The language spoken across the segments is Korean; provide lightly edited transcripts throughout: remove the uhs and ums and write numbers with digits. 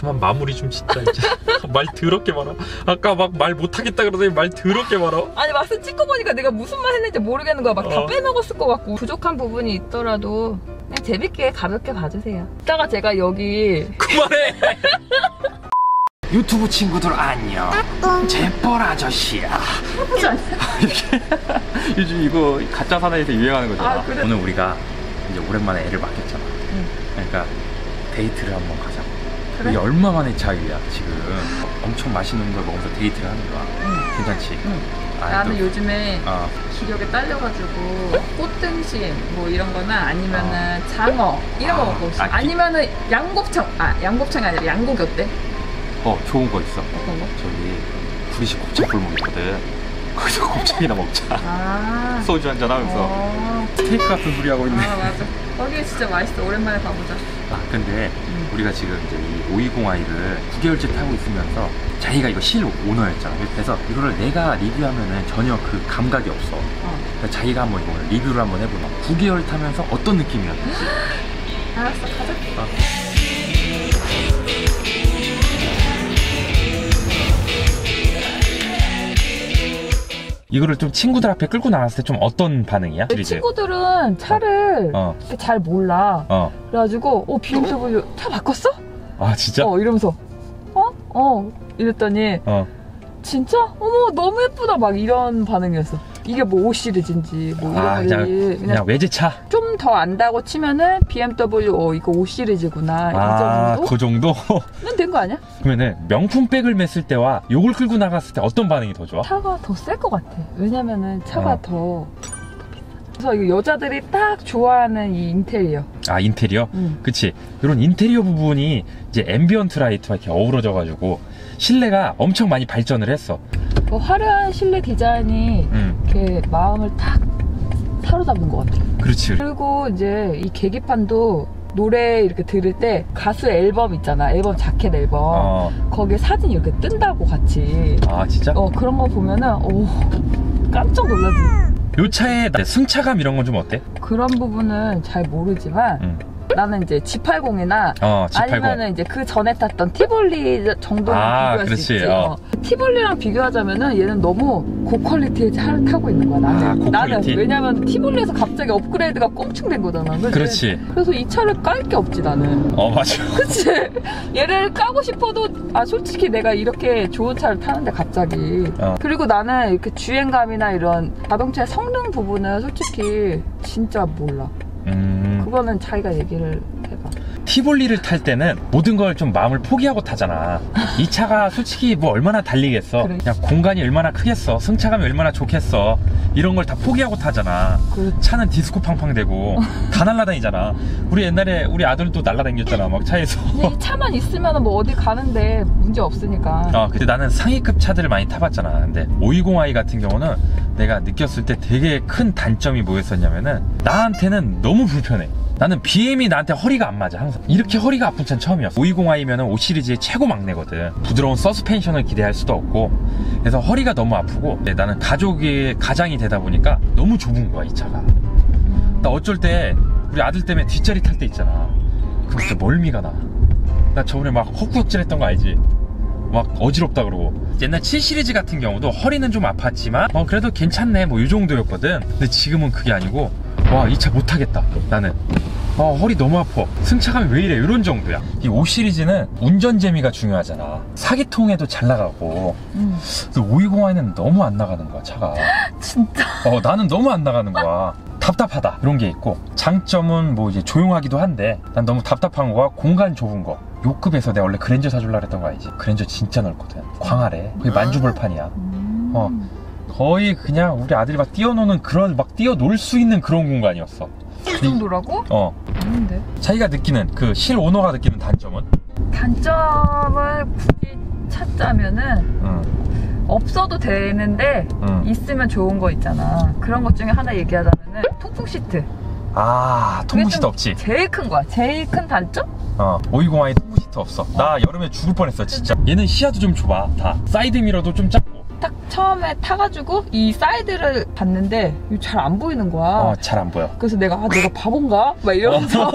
그만 마무리 좀 진짜 이제. 말 더럽게 말아. 아까 막 말 못하겠다 그러더니 말 더럽게 말아. 아니 막상 찍고 보니까 내가 무슨 말 했는지 모르겠는 거야. 막 다 빼먹었을 것 같고 부족한 부분이 있더라도 그냥 재밌게 가볍게 봐주세요. 이따가 제가 여기 그만해. 유튜브 친구들 안녕. 재벌 아저씨야. 요즘 이거 가짜 사나이에서 유행하는 거잖아. 아, 그래? 오늘 우리가 이제 오랜만에 애를 맡겼잖아. 그러니까 데이트를 한번 가자고. 그래? 이게 얼마 만에 차이야 지금. 엄청 맛있는 걸 먹으면서 데이트를 하는 거야. 괜찮지? 아, 나는 요즘에 어. 기력에 딸려가지고 꽃등심 뭐 이런 거나 아니면은 장어 이런 거 먹고 있어. 아니면은 양곱창. 양곱창이 아니라 양고기 어때? 좋은 거 있어. 어떤 거? 저기 구리식 곱창 골목 있거든. 거기서 곱창이나 먹자. 소주 한잔 하면서 스테이크 같은 소리 하고 있네. 맞아. 거기 진짜 맛있어. 오랜만에 가보자. 근데 우리가 지금 이제 이 520i를 9개월째 타고 있으면서 자기가 이거 실 오너였잖아. 그래서 이거를 내가 리뷰하면은 전혀 그 감각이 없어. 그러니까 자기가 한번 이거 리뷰를 한번 해보자. 9개월 타면서 어떤 느낌이었는지. 알았어, 가자. 이거를 좀 친구들 앞에 끌고 나갔을 때 좀 어떤 반응이야? 친구들은 차를 이렇게 잘 몰라. 그래가지고 BMW 차 바꿨어? 아 진짜? 이러면서 이랬더니 진짜? 어머 너무 예쁘다 막 이런 반응이었어. 이게 뭐 5 시리즈인지 뭐 이런 거지. 그냥 외제차? 좀 더 안다고 치면은 BMW 이거 5 시리즈구나 이 정도? 그 정도? 는 된 거 아니야? 그러면은 명품백을 맸을 때와 요걸 끌고 나갔을 때 어떤 반응이 더 좋아? 차가 더 셀 것 같아. 왜냐면은 차가 더 비싸. 그래서 이거 여자들이 딱 좋아하는 이 인테리어. 인테리어? 그치. 이런 인테리어 부분이 이제 앰비언트 라이트와 이렇게 어우러져가지고 실내가 엄청 많이 발전을 했어. 화려한 실내 디자인이 이렇게 마음을 탁 사로잡은 것 같아. 그렇지. 그리고 이제 이 계기판도 노래 이렇게 들을 때 가수 앨범 있잖아. 앨범 자켓 앨범. 거기에 사진이 이렇게 뜬다고 같이. 진짜? 그런 거 보면은 깜짝 놀라지. 요 차의 승차감 이런 건 좀 어때? 그런 부분은 잘 모르지만 나는 이제 G80이나 G80. 아니면은 이제 그 전에 탔던 티볼리 정도는 비교할 그렇지. 수 있지. 티볼리랑 비교하자면은 얘는 너무 고퀄리티의 차를 타고 있는 거야. 나는 왜냐면 티볼리에서 갑자기 업그레이드가 꽁충 된 거잖아. 그렇지. 그래서 이 차를 깔 게 없지 나는. 맞아. 그치. 얘를 까고 싶어도 솔직히 내가 이렇게 좋은 차를 타는데 갑자기. 그리고 나는 이렇게 주행감이나 이런 자동차의 성능 부분은 솔직히 진짜 몰라. 그거는 자기가 얘기를 해봐. 티볼리를 탈 때는 모든 걸 좀 마음을 포기하고 타잖아. 이 차가 솔직히 뭐 얼마나 달리겠어. 그래. 그냥 공간이 얼마나 크겠어. 승차감이 얼마나 좋겠어. 이런 걸 다 포기하고 타잖아. 차는 디스코 팡팡대고 다 날라다니잖아. 우리 옛날에 우리 아들도 날라다녔잖아 막 차에서. 근데 이 차만 있으면 뭐 어디 가는데 문제 없으니까. 근데 나는 상위급 차들을 많이 타봤잖아. 근데 520i 같은 경우는 내가 느꼈을 때 되게 큰 단점이 뭐였었냐면은 나한테는 너무 불편해. 나는 BM이 나한테 허리가 안 맞아 항상. 이렇게 허리가 아픈 차는 처음이었어. 520i면은 5 시리즈의 최고 막내거든. 부드러운 서스펜션을 기대할 수도 없고 그래서 허리가 너무 아프고 나는 가장이 되다 보니까 너무 좁은 거야 이 차가. 나 어쩔 때 우리 아들 때문에 뒷자리 탈 때 있잖아. 그럼 진짜 멀미가 나 저번에 막 헛구역질 했던 거 알지? 막 어지럽다 그러고. 옛날 7 시리즈 같은 경우도 허리는 좀 아팠지만 그래도 괜찮네 뭐 이 정도였거든. 근데 지금은 그게 아니고 이 차 못 타겠다 나는. 허리 너무 아파. 승차감이 왜 이래 이런 정도야. 이 5 시리즈는 운전 재미가 중요하잖아. 사기통에도 잘 나가고. 근데 520i는 너무 안 나가는 거야 차가. 진짜? 나는 너무 안 나가는 거야. 답답하다 이런 게 있고. 장점은 뭐 이제 조용하기도 한데 난 너무 답답한 거와 공간 좁은 거. 요 급에서 내가 원래 그랜저 사줄라 그랬던 거 알지? 그랜저 진짜 넓거든. 광활해. 거의 만주벌판이야. 거의 그냥 우리 아들이 막 뛰어노는 그런 막 뛰어놀 수 있는 그런 공간이었어. 그 정도라고? 아닌데. 자기가 느끼는 그 실 오너가 느끼는 단점은? 단점을 굳이 찾자면은 없어도 되는데 있으면 좋은 거 있잖아. 그런 것 중에 하나 얘기하자면은 통풍 시트. 통풍 시트 없지? 제일 큰 거야. 제일 큰 단점? 520i 통풍 시트 없어. 나 여름에 죽을 뻔했어 진짜. 얘는 시야도 좀 좁아. 다 사이드 미러도 좀 작고 딱 처음에 타가지고 이 사이드를 봤는데 잘 안 보이는 거야. 잘 안 보여. 그래서 내가 내가 바본가? 막 이러면서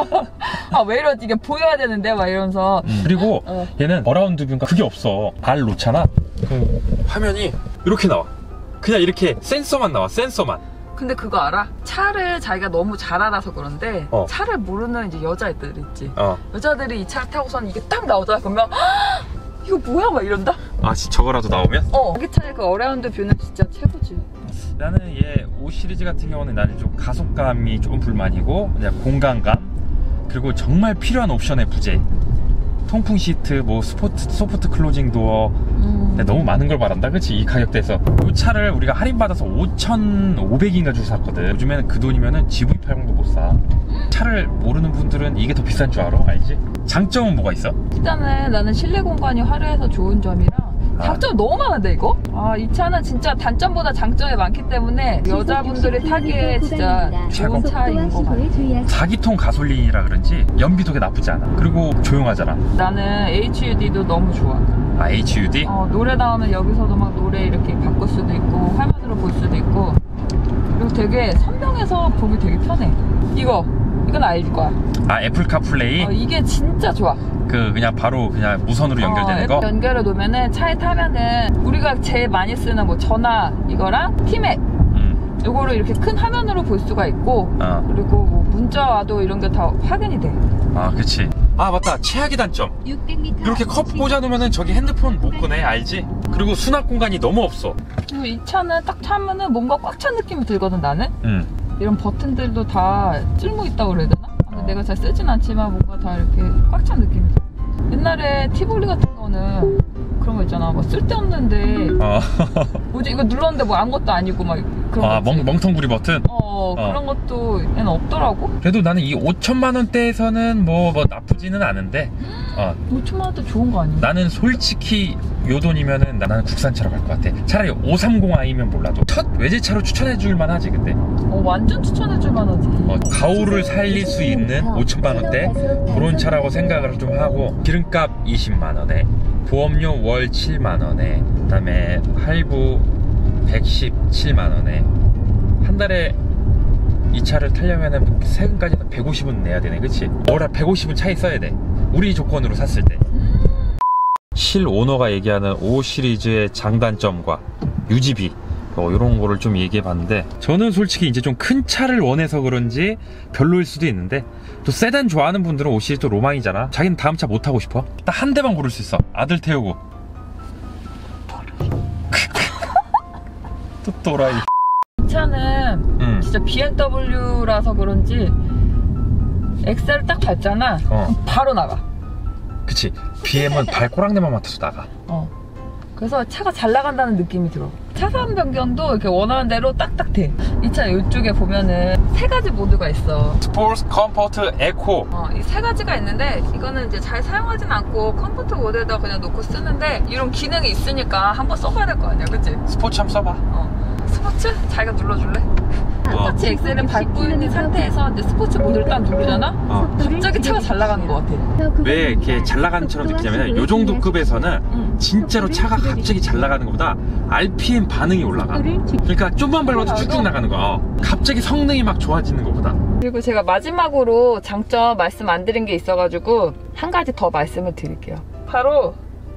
왜 이러지? 이게 보여야 되는데 막 이러면서. 그리고 얘는 어라운드 뷰인가 그게 없어. 알 놓잖아. 그 화면이 이렇게 나와. 그냥 이렇게 센서만 나와. 센서만. 근데 그거 알아? 차를 자기가 너무 잘 알아서 그런데 차를 모르는 이제 여자애들 있지. 여자들이 이 차를 타고선 이게 딱 나오잖아. 그러면 이거 뭐야? 막 이런다? 아, 저거라도 나오면? 자기 차의 그 어라운드 뷰는 진짜 최고지. 나는 얘 5 시리즈 같은 경우는 나는 좀 가속감이 좀 불만이고 그냥 공간감 그리고 정말 필요한 옵션의 부재. 통풍 시트, 뭐 소프트 클로징 도어. 근데 너무 많은 걸 바란다, 그치? 이 가격대에서. 이 차를 우리가 할인받아서 5,500인가 주고 샀거든. 요즘에는 그 돈이면은 GV80도 못 사. 차를 모르는 분들은 이게 더 비싼 줄 알아? 알지? 장점은 뭐가 있어? 일단은 나는 실내 공간이 화려해서 좋은 점이랑 장점이 너무 많은데 이거? 이 차는 진짜 단점보다 장점이 많기 때문에 여자분들이 타기에 진짜 좋은 차인 것 같아. 4기통 가솔린이라 그런지 연비도 그렇게 나쁘지 않아. 그리고 조용하잖아. 나는 HUD도 너무 좋아. HUD? 노래 나오면 여기서도 막 노래 이렇게 바꿀 수도 있고 화면으로 볼 수도 있고 그리고 되게 선명해서 보기 되게 편해. 이건 알릴 거야. 애플 카플레이? 이게 진짜 좋아. 그냥 바로 그냥 무선으로 연결되는 거? 연결해 놓으면은 차에 타면은 우리가 제일 많이 쓰는 뭐 전화 이거랑 티맥 요거를 이렇게 큰 화면으로 볼 수가 있고 그리고 뭐 문자 와도 이런 게 다 확인이 돼. 그치. 맞다. 최악의 단점. 600m 이렇게 컵 꽂아놓으면은 저기 핸드폰 못 꺼내, 알지? 그리고 수납 공간이 너무 없어. 그리고 이 차는 딱 타면은 뭔가 꽉 찬 느낌이 들거든 나는. 이런 버튼들도 다 찔모 있다고 그래야 되나? 내가 잘 쓰진 않지만 뭔가 다 이렇게 꽉 찬 느낌이 들어. 옛날에 티볼리 같은 거는 그런 거 있잖아. 뭐 쓸데없는데 뭐지 이거 눌렀는데 뭐 아무것도 아니고 막 그런 거 멍텅구리 버튼? 그런 것도 얘는 없더라고. 그래도 나는 이 5천만 원대에서는 뭐 나쁘지는 않은데 5천만 원대 좋은 거 아니야? 나는 솔직히 요 돈이면은 나는 국산차로 갈 것 같아. 차라리 530i면 몰라도 첫 외제차로 추천해줄 만하지. 근데 완전 추천해줄 만하지. 가오를 살릴 수 있는 5천만 원대 그런 차라고 생각을 좀 하고 기름값 20만 원에 보험료 월 7만 원에 그다음에 할부 117만 원에 한 달에 이 차를 타려면은 세금까지 150은 내야 되네, 그치? 월 150은 차에 써야 돼. 우리 조건으로 샀을 때. 실 오너가 얘기하는 5 시리즈의 장단점과 유지비 이런 거를 좀 얘기해 봤는데 저는 솔직히 이제 좀 큰 차를 원해서 그런지 별로일 수도 있는데 또 세단 좋아하는 분들은 5 시리즈 또 로망이잖아. 자기는 다음 차 못 타고 싶어? 딱 한 대만 고를 수 있어. 아들 태우고. 또 또라이. 이 차는 진짜 BMW라서 그런지 엑셀을 딱 밟잖아. 그럼 바로 나가. 그치. BM은 발꼬락내만 맡아서 나가. 그래서 차가 잘 나간다는 느낌이 들어. 차선 변경도 이렇게 원하는 대로 딱딱 돼. 이 차 이쪽에 보면은 3가지 모드가 있어. 스포츠, 컴포트, 에코. 이 3가지가 있는데 이거는 이제 잘 사용하진 않고 컴포트 모드에다 그냥 놓고 쓰는데 이런 기능이 있으니까 한번 써봐야 될 거 아니야, 그치? 스포츠 한번 써봐. 스포츠? 자기가 눌러줄래? 똑같이 엑셀은 밟고 있는 상태에서 이제 스포츠 모드를 딱 누르잖아? 갑자기 차가 잘 나가는 것 같아. 왜 이렇게 잘 나가는 처럼 느끼냐면 요 정도 급에서는 진짜로 차가 갑자기 잘 나가는 것보다 RPM 반응이 올라가. 그러니까 좀만 밟아도 쭉쭉 나가는 거야. 갑자기 성능이 막 좋아지는 것보다. 그리고 제가 마지막으로 장점 말씀 안 드린 게 있어가지고 한 가지 더 말씀을 드릴게요. 바로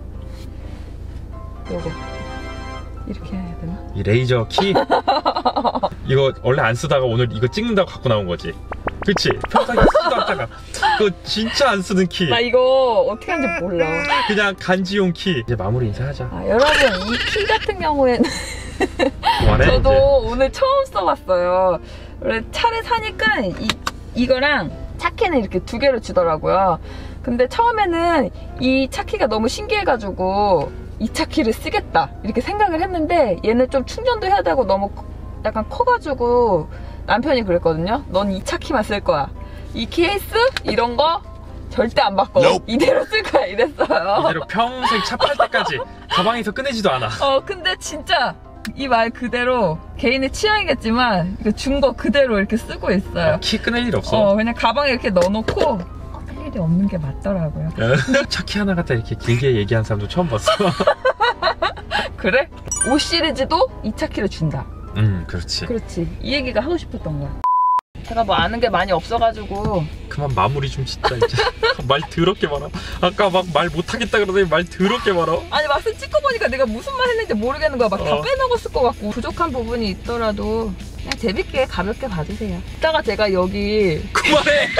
요거 이렇게 해야 되나? 이 레이저 키? 이거 원래 안 쓰다가 오늘 이거 찍는다고 갖고 나온 거지? 그치? 평소에 쓰지도 않다가 그거 진짜 안 쓰는 키. 나 이거 어떻게 하는지 몰라. 그냥 간지용 키. 이제 마무리 인사하자. 여러분 이 키 같은 경우에는 그만해, 저도 이제. 오늘 처음 써봤어요. 원래 차를 사니까 이거랑 차키는 이렇게 2개를 주더라고요. 근데 처음에는 이 차키가 너무 신기해가지고 이 차키를 쓰겠다 이렇게 생각을 했는데 얘는 좀 충전도 해야 되고 너무 약간 커가지고 남편이 그랬거든요. 넌 이 차키만 쓸 거야. 이 케이스 이런 거 절대 안 바꿔. 이대로 쓸 거야 이랬어요. 이대로 평생 차 팔 때까지 가방에서 꺼내지도 않아. 근데 진짜 이 말 그대로 개인의 취향이겠지만 준 거 그대로 이렇게 쓰고 있어요. 키 꺼낼 일 없어. 그냥 가방에 이렇게 넣어놓고 할 일이 없는 게 맞더라고요. 차 키 하나 갖다 이렇게 길게 얘기한 사람도 처음 봤어. 그래? 5 시리즈도 2차 키를 준다. 그렇지. 그렇지. 이 얘기가 하고 싶었던 거야. 제가 뭐 아는 게 많이 없어가지고. 그만 마무리 좀 짓자 이제. 말 더럽게 말아. 아까 막 말 못하겠다 그러더니 말 더럽게 말아. 아니 막상 찍고 보니까 내가 무슨 말 했는지 모르겠는 거야. 막 다 빼먹었을 것 같고 부족한 부분이 있더라도 그냥 재밌게 가볍게 봐주세요. 이따가 제가 여기 그만해.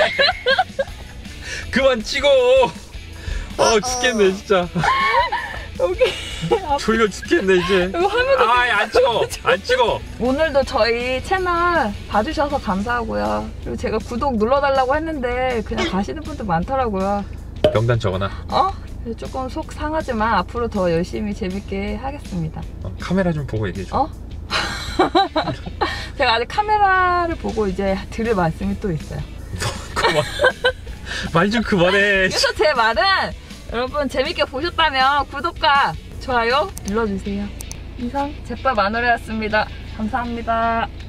그만 찍어. 죽겠네 진짜. 여기 졸려 죽겠네 이제. 이거 화면도 안 찍어. 안 찍어. 오늘도 저희 채널 봐주셔서 감사하고요. 그리고 제가 구독 눌러달라고 했는데 그냥 가시는 분들 많더라고요. 명단 적어놔. 그래서 조금 속 상하지만 앞으로 더 열심히 재밌게 하겠습니다. 카메라 좀 보고 얘기해줘. 제가 아직 카메라를 보고 이제 드릴 말씀이 또 있어요. 그만. 말 좀 그만해. 그래서 제 말은 여러분 재밌게 보셨다면 구독과 좋아요 눌러주세요. 이상 제빠 마누라였습니다. 감사합니다.